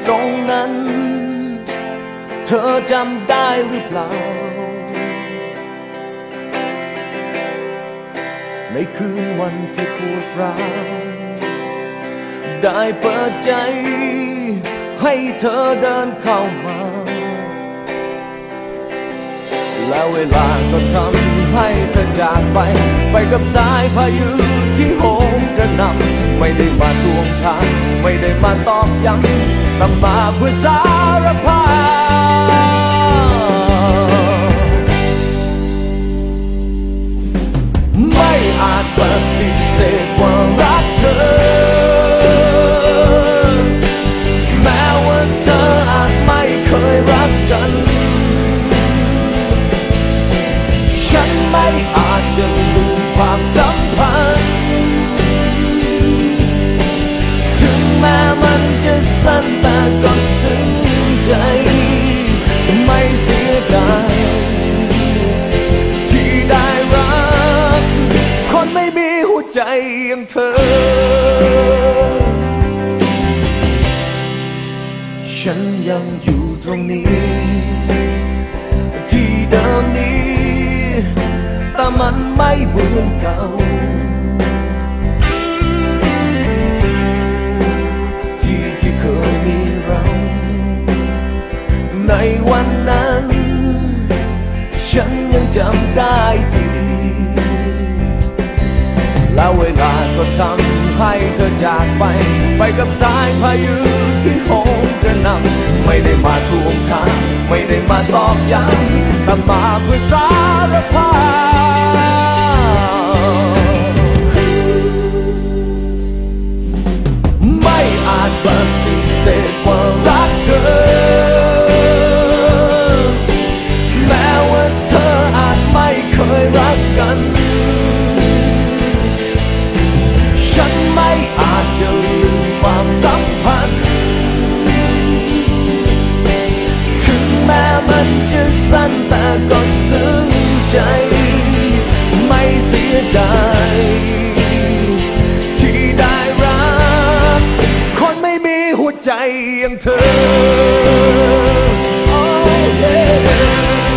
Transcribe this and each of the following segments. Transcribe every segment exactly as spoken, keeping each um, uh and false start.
ตรงนั้นเธอจำได้หรือเปล่าในคืนวันที่ปวดร้าวได้เปิดใจให้เธอเดินเข้ามาแล้วเวลาก็ทำให้เธอจากไปไปกับสายพายุที่โหมกระหน่ำไม่ได้มาทวงทางไม่ได้มาตอกย้ำแต่มาเพื่อสารภาพไม่อาจปฏิเสธว่ารักเธอแม้ว่าเธออาจไม่เคยรักกันฉันไม่อาจจะลืมความสัมพันธ์ถึงแม้มันจะสั้นแต่ก็ซึ้งใจไม่เสียดายที่ได้รักคนไม่มีหัวใจอย่างเธอฉันยังอยู่ตรงนี้ที่เดิมนี้แต่มันไม่เหมือนเก่าที่ที่เคยมีเราในวันนั้นฉันยังจำได้ดีแล้วเวลาก็ทำให้เธอจากไปไปกับสายพายุที่โหมกระหน่ำไม่ได้มาทวงทางไม่ได้มาตอกย้ำแต่มาเพื่อสารภาพไม่อาจปฏิเสธว่ารักเธอแม้ว่าเธออาจไม่เคยรักกันฉันไม่อาจจะลืมความสัมพันธ์ถึงแม้มันจะสั้นแต่ก็ซึ้งใจไม่เสียดายที่ได้รักคนไม่มีหัวใจอย่างเธอ oh, yeah.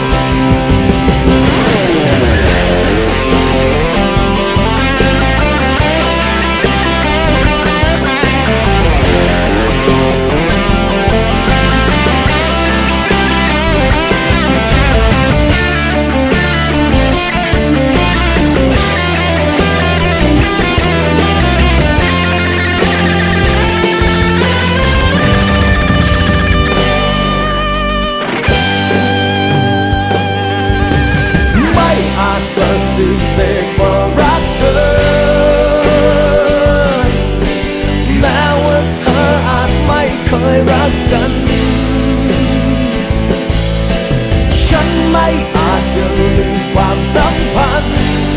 ปฏิเสธว่ารักเธอแม้ว่าเธออาจไม่เคยรักกันฉันไม่อาจจะลืมความสัมพันธ์